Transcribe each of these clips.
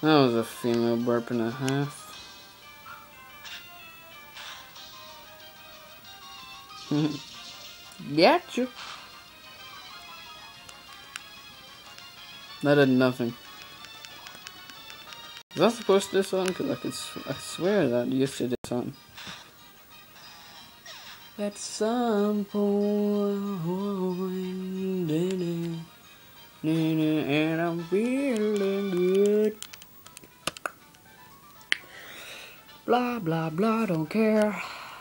That was a female burp and a half. Gotcha. That did nothing. Was I supposed to do something? Because I swear that used to do something. At some point, and I'm feeling good. Blah, blah, blah, don't care.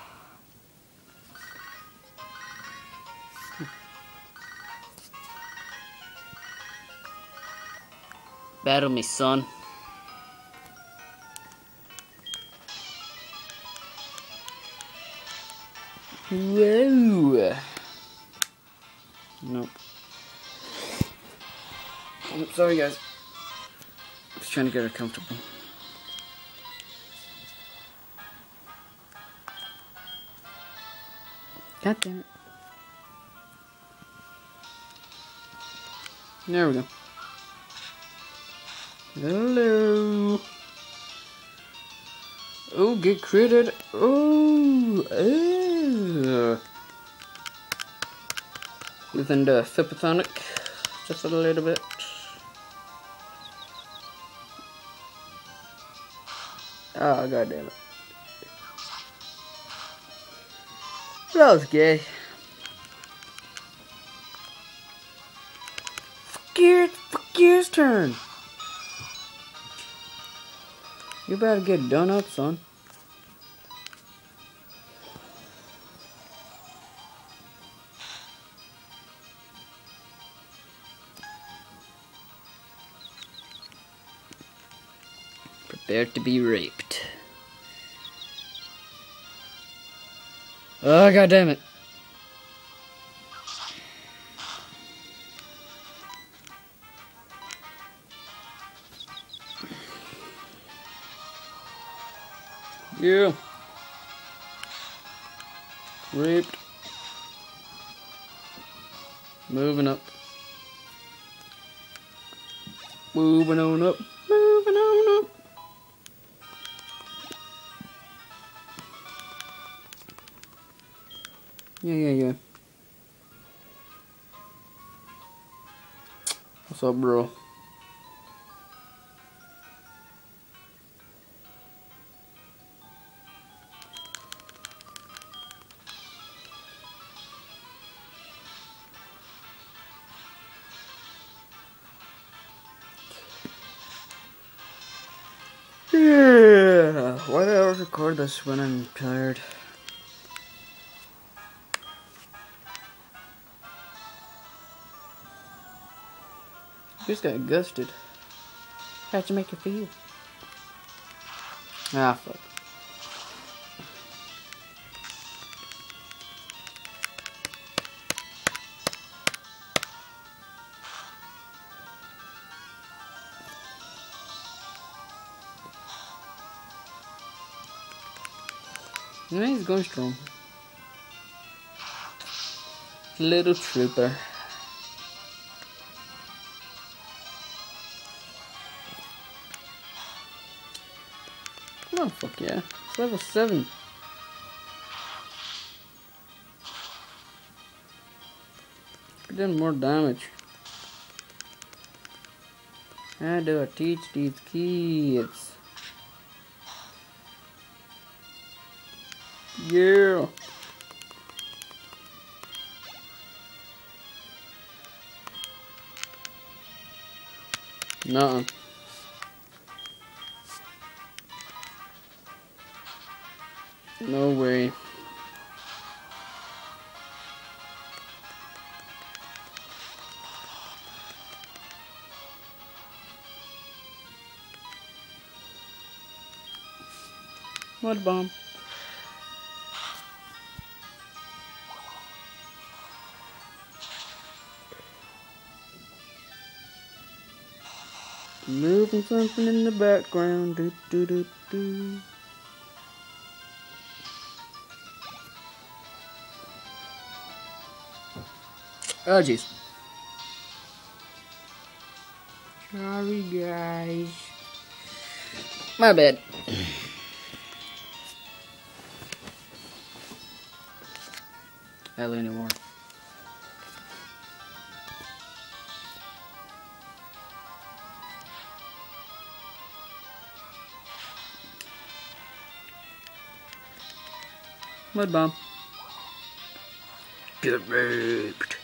Battle me, son. Whoa. Nope. I'm sorry, guys. Just trying to get her comfortable. God damn it. There we go. Hello. Oh, get critted. Oh, Within the Phipotonic, just a little bit. Oh, god damn it. That was gay. Gear's turn. You better get done up, son. Prepare to be raped. Oh, god damn it. Yeah. Raped. Moving up. Moving on up. Moving on up. Yeah. What's up, bro? Yeah. Why do I always record this when I'm tired? Just got gusted. How'd you make you feel? Ah, fuck. Yeah, he's going strong. Little trooper. Oh, fuck yeah. It's level 7. We're doing more damage. How do I teach these kids? Yeah. Nuh-uh. No way. Mud bomb. Moving something in the background. Do do do do. Oh jeez. Sorry guys. My bad. Hell anymore. Mud bomb. Get raped.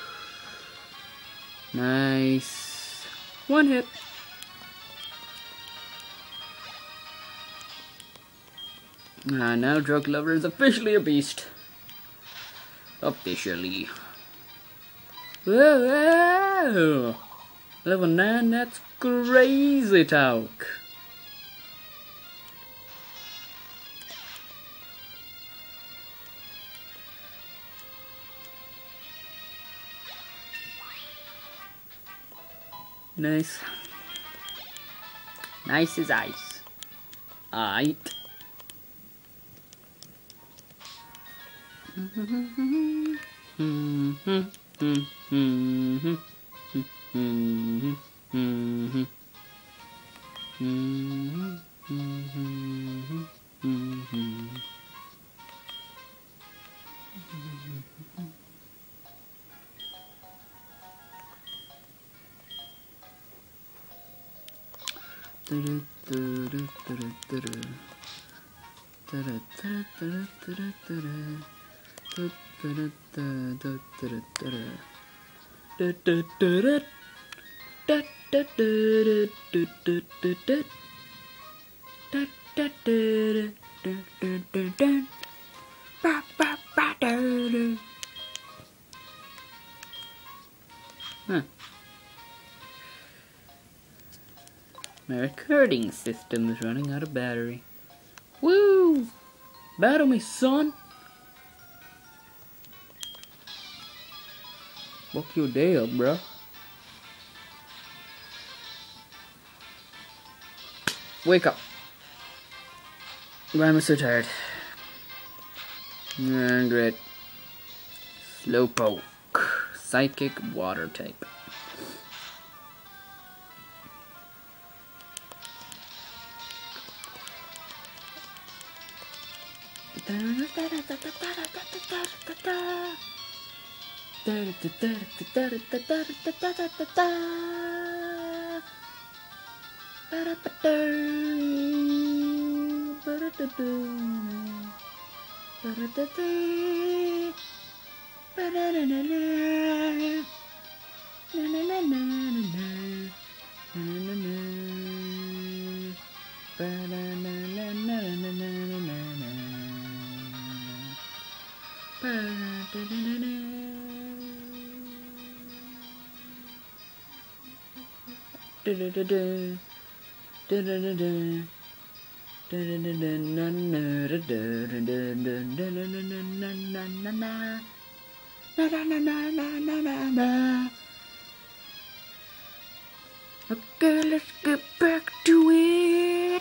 Nice. One hit. Now Drug Lover is officially a beast. Officially. Whoa! Level 9, that's crazy talk. Nice. Nice as ice. Aight. Huh. My recording system is running out of battery. Woo! Battle me, son! Fuck your day up, bro. Wake up. Why am I so tired? Great. Slowpoke. Psychic water type. Okay, let's get back to it.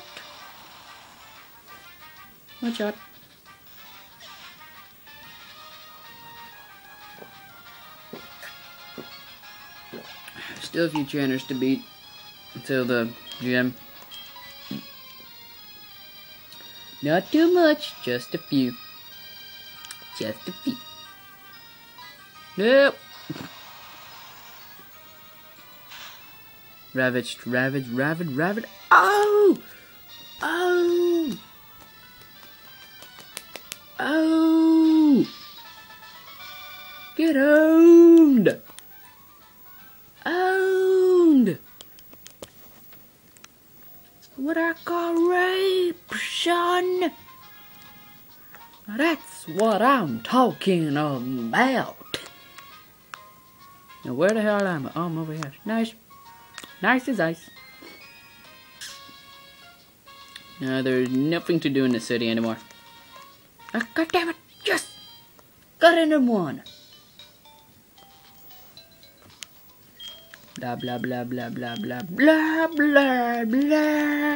Watch out. Still a few trainers to beat until the gym. Not too much, just a few. Just a few. Nope. Ravaged, ravaged, ravaged, ravaged. Oh! Oh! Oh! Get owned! Owned! What I call rape, son! That's what I'm talking about. Now where the hell am I? Oh, I'm over here. Nice. Nice as ice. Now there's nothing to do in the city anymore. Oh, God damn it! Yes! Got in one. Blah blah blah blah blah blah blah blah blah.